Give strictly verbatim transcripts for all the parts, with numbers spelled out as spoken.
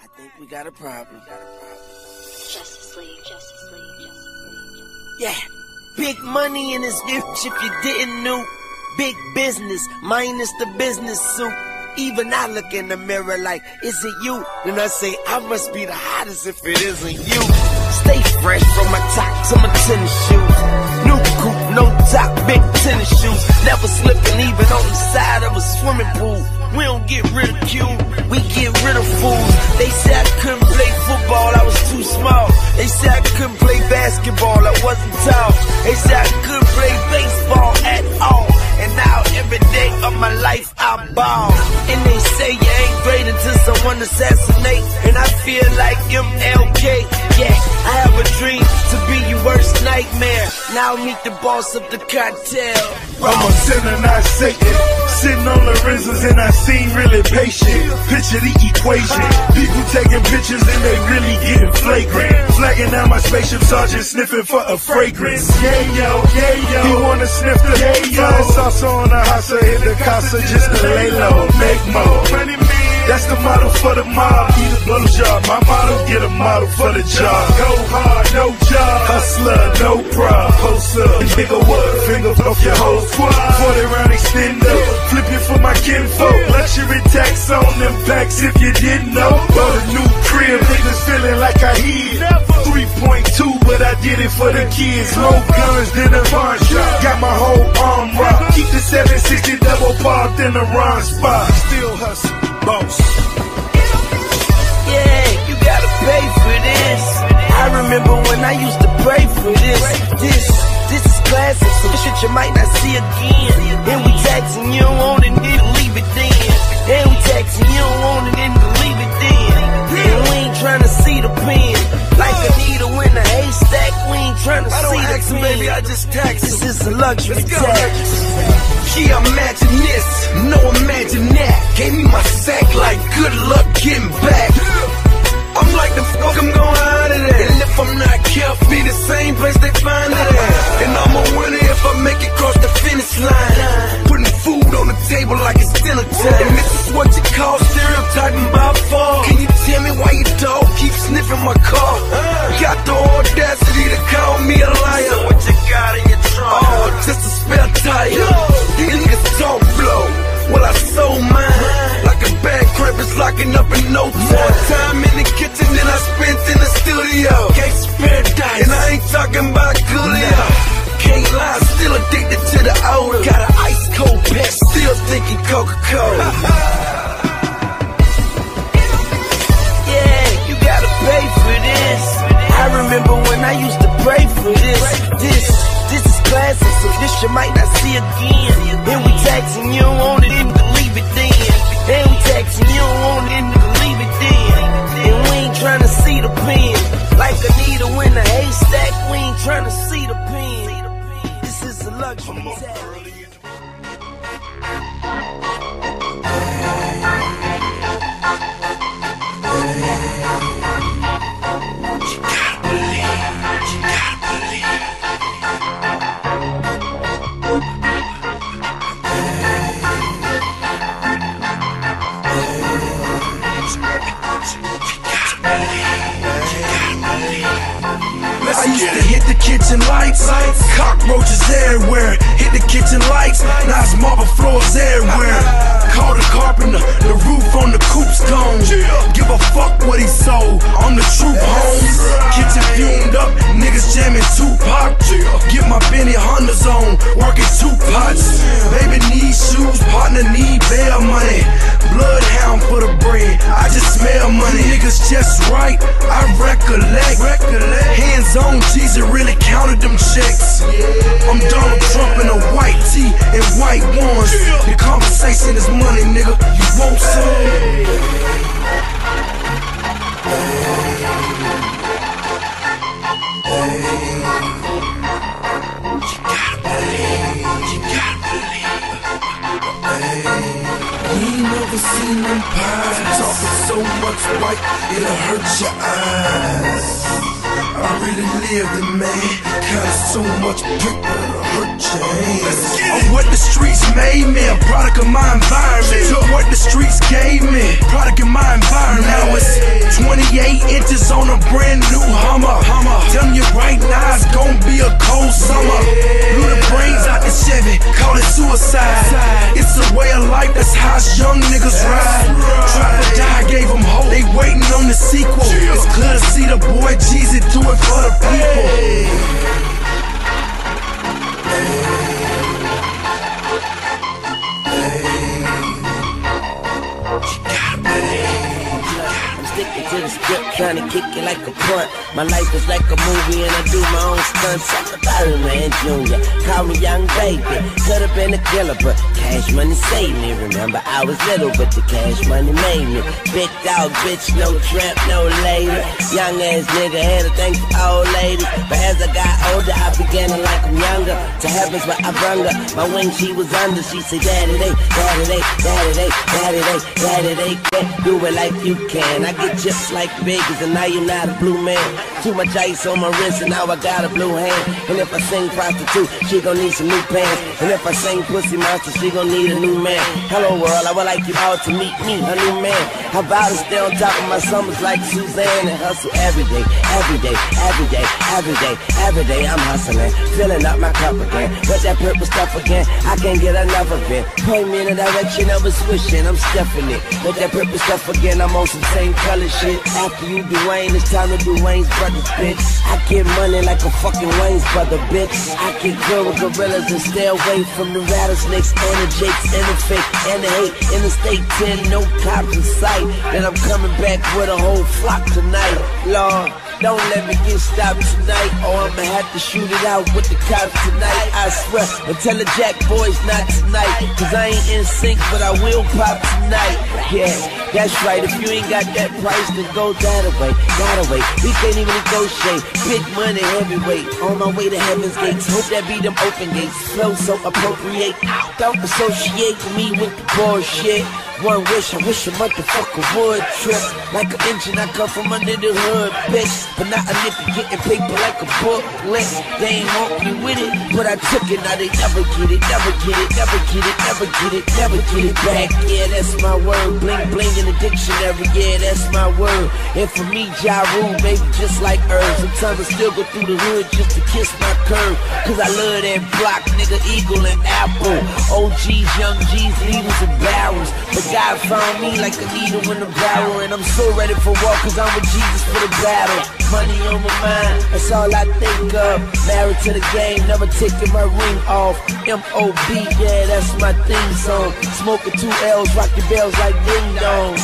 I think we got a problem. Justice League, Justice League, Justice League. Yeah, big money in this bitch if you didn't know. Big business, minus the business suit. Even I look in the mirror like, is it you? Then I say, I must be the hottest if it isn't you. Stay fresh from my top to my tennis shoes. New coupe, no top, big tennis shoes. Never slipping even on the side of a swimming pool. We don't get ridiculed, we get rid of fools. They said I couldn't play football, I was too small. They said I couldn't play basketball, I wasn't tall. They said I couldn't play baseball at all. And now every day of my life I ball. And they say you ain't great until someone assassinates. And I feel like M L K. Yeah, I have a dream to be your worst nightmare. Now meet the boss of the cartel. I'm a sinner, not Satan. Sitting on Lorenzo's and I seem really patient. Picture the equation. People taking pictures and they really getting flagrant. Flagging down my spaceship sergeant, sniffing for a fragrance. Yeah, yo, yeah, yo. He wanna sniff the yeah, yo. Salsa on the hossa, hit the casa just to lay low. Make more. That's the model for the mob. Eat a blow job. My model, get a model for the job. Go hard, no job. Hustler, no prob. Post up, nigga what? Finger off your whole squad. forty round extender. Flip it for my kinfolk. Luxury tax on them packs if you didn't know. Bought a new crib, niggas feeling like I hid. three point two, but I did it for the kids. More guns than a pawn shop. Got my whole arm rocked. Keep the seven sixty double parked in the wrong spot. Still hustle, boss. Yeah, you gotta pay for this. I remember when I used to pray for this. This, this is classic, some shit you might not see again. And we taxing you don't want it, then leave it then. And we taxing you don't want it, then leave it then. And we ain't tryna see the pen. Like a needle in a haystack, we ain't tryna see the pen. Baby, I just tax. This is a luxury tax. Yeah, imagine this, no imagine that. Gave me my sack like good luck getting back. I'm like the fuck I'm gon' hide it at. And if I'm not careful, be the same place they find it at. And I'm a winner if I make it cross the finish line. Putting food on the table like it's dinner time. And this is what you call stereotyping by far. Can you tell me why your dog keeps sniffing my car? Got the audacity to call me a liar. So what you got in your trunk? Oh, just a spare tire. These niggas talk blow. Well, I sold mine. Like a bad crib is locking up in no time. More time in the kitchen than I spent in the studio. Can't spare dice. And I ain't talking about Coolio. Can't lie, still addicted to the odor. Got an ice cold pet, still thinking Coca-Cola. Yeah, you gotta pay for this. I remember when I used to pray for this. This, this is classic, so this you might not see again. And we taxing you don't want it, then leave it then. And we taxing you don't want it, then leave it then. And we ain't tryna see the pen. Like a needle in a haystack, we ain't tryna see the pen. This is a luxury tax. I used to hit the kitchen lights, cockroaches everywhere. Hit the kitchen lights, now it's marble floors everywhere. Call the carpenter, the roof on the coop's gone. Give a fuck what he sold, I'm the truth, homes. Kitchen fumed up, niggas jamming Tupac. Get my Benny Hondas on, working two pots. Baby need shoes, partner need bail money. Bloodhound for the bread, I just smell money. Niggas just right, I recollect. Hands on, jeezy really counted them checks. I'm Donald Trump in a white tee and white ones. The conversation is money, nigga. You want some? You ain't never seen them pies. Talking so much white, it'll hurt your eyes. I really lived it, man. Kinda so much paper to hurt your hands. I'm what the streets made me, a product of my environment. Took what the streets gave me, product of my environment. Now it's That's how us young niggas ride. Drop or die, gave them hope. They waiting on the sequel. It's clear to see the boy Jeezy do it for the people. Sticking to the script, trying to kick it like a punt. My life is like a movie and I do my own stunts. I'm a Batman Junior, call me young baby. Could've been a killer, but cash money saved me. Remember I was little, but the cash money made me. Big dog, bitch, no tramp, no lady. Young ass nigga had a thing for old ladies. But as I got older, I began to like them younger. To heavens where I brung her, my wing she was under. She said, daddy, they, daddy, they, daddy, they, daddy, they, daddy, they can't do it like you can. I get just like Vegas, and now you're not a blue man. Too much ice on my wrist, and now I got a blue hand. And if I sing prostitute, she gon' need some new pants. And if I sing pussy monster, she gon' need a new man. Hello world, I would like you all to meet me, a new man. How about to stay on top of my summers like Suzanne and hustle every day, every day, every day, every day, every day. I'm hustling, filling up my cup again. With that purple stuff again, I can't get enough of it. Point me in the direction of a swishing, I'm stuffing it. With that purple stuff again, I'm on some same color shit. After you do Wayne, it's time to do Wayne's brothers, bitch. I get money like a fucking Wayne's brother, bitch. I get good with gorillas and stay away from the rattlesnakes and the jakes and the fake and the hate. Interstate ten, no cops in sight. Then I'm coming back with a whole flock tonight. Lord, don't let me get stopped tonight, or I'ma have to shoot it out with the cops tonight. I swear, and tell the Jack boys not tonight, cause I ain't in sync, but I will pop tonight. Yeah, that's right, if you ain't got that price, then go that away, that away. We can't even negotiate, big money, heavyweight. On my way to heaven's gates, hope that be them open gates. Flow so appropriate, don't associate me with the bullshit. One wish, I wish a motherfucker would trip. Like an engine, I come from under the hood, bitch. But not a nigga getting paper like a booklet. They ain't want me with it, but I took it. Now they never get it, never get it, never get it, never get it, never get it back. Yeah, that's my word. Bling, bling in the dictionary, yeah, that's my word. And for me, Ja Rule, baby, just like Earth. Sometimes I still go through the hood just to kiss my curve. Cause I love that block, nigga, Eagle and Apple. O Gs, young G's, needles and barrels. But God found me like a needle in a barrel, and I'm so ready for war, cause I'm with Jesus for the battle. Money on my mind, that's all I think of. Married to the game, never taking my ring off. M O B, yeah, that's my theme song. Smoking two L's, rocking bells like ding dong.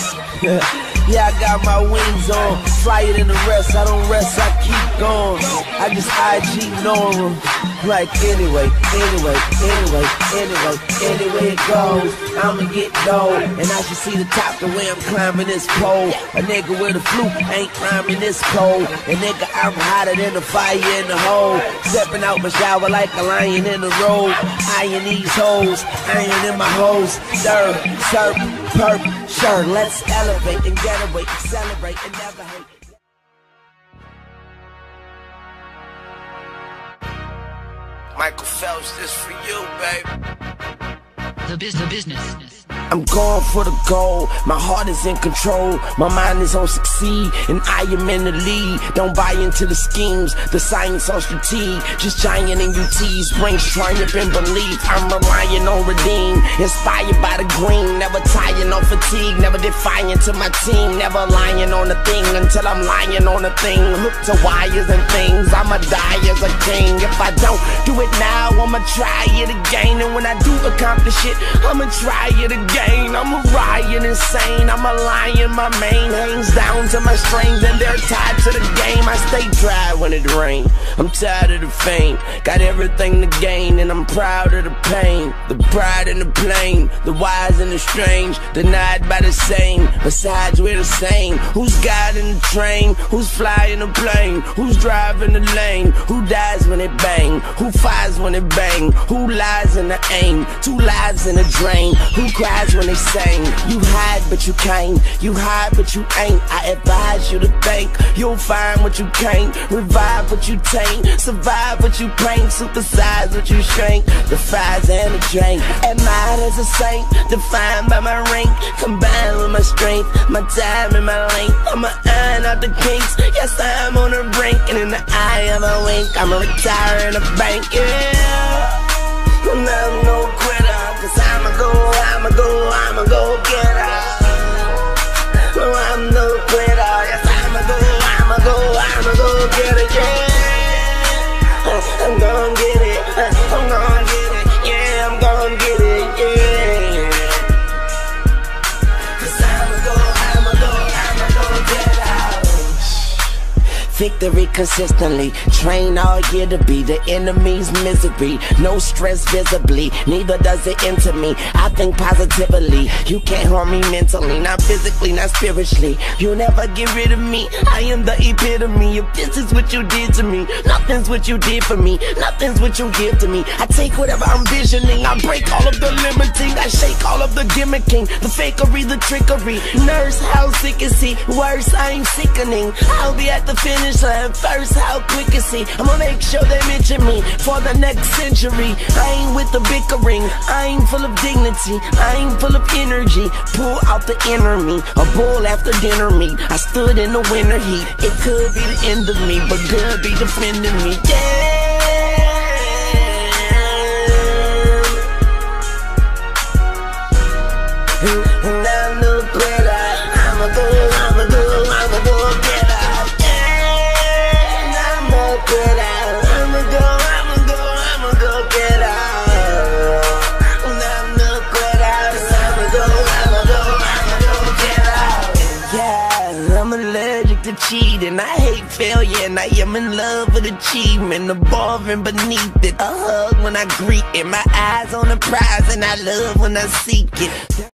Yeah, I got my wings on, flyer than the rest. I don't rest, I keep going. I just I G normal. Like anyway, anyway, anyway, anyway, anyway it goes, I'ma get dough. And I should see the top the way I'm climbing this pole. A nigga with a flute ain't climbing this pole. And nigga, I'm hotter than the fire in the hole. Stepping out my shower like a lion in the road. Eyeing these hoes, iron in my hoes. Sir, sir, perp, sure, let's elevate and get away, celebrate and never hate. Michael Phelps, this for you, baby. The business, business. I'm going for the goal, my heart is in control, my mind is on succeed, and I am in the lead. Don't buy into the schemes, the science on strategy, just giant in U Ts, brings triumph and belief. I'm relying on redeem, inspired by the green, never tiring on fatigue, never defying to my team, never lying on a thing until I'm lying on a thing, hooked to wires and things. I'ma die as a king. If I don't do it now, I'ma try it again, and when I do accomplish it, I'ma try it again. I'm a riot insane, I'm a lion, my mane hangs down to my strings and they're tied to the game. I stay dry when it rains, I'm tired of the fame, got everything to gain and I'm proud of the pain. The pride and the plain, the wise and the strange, denied by the same, besides we're the same. Who's guiding the train, who's flying the plane, who's driving the lane, who dies when it bang, who fires when it bang, who lies in the aim, two lives in a drain, who cries when they sing. You hide but you can't, you hide but you ain't. I advise you to think, you'll find what you can't, revive what you taint, survive what you paint, supersize what you shrink, the fries and the drink. Admired as a saint, defined by my rank, combined with my strength, my time and my length. I'ma iron out the kinks, yes I'm on the brink, and in the eye of a wink, I'ma retire in a bank, yeah. And I'm no quitter, cause I'ma go out I'ma go, I'ma go get her. No, I'm no quitter. Yes, I'ma go, I'ma go, I'ma go get her, yeah. I'm gon' get it, I'm gon' get it, yeah, I'm gon' get it, yeah. Cause I'ma go, I'ma go, I'ma go get her. Victory consistently, train all year to be the enemy's misery. No stress visibly, neither does it enter me. I think positively, you can't harm me mentally, not physically, not spiritually. You never get rid of me, I am the epitome. If this is what you did to me, nothing's what you did for me, nothing's what you give to me. I take whatever I'm visioning, I break all of the limiting, I shake all of the gimmicking, the fakery, the trickery. Nurse, how sick is he? Worse, I'm sickening. I'll be at the finish line first, how quick is he? I'ma make sure they mention me for the next century. I ain't with the bickering, I ain't full of dignity, I ain't full of energy. Pull out the inner me, a bull after dinner meat. I stood in the winter heat, it could be the end of me, but good be defending me, yeah. And I'm no quitter, I'ma go, I'ma go, I'ma go get her. I'ma go, I'ma go, I'ma go get out. I'm no quitter. I'ma go, I'ma go, I'ma go get out. Yeah, I'm allergic to cheating. I hate failure and I am in love with achievement. The boring beneath it, a hug when I greet it. My eyes on the prize and I love when I seek it.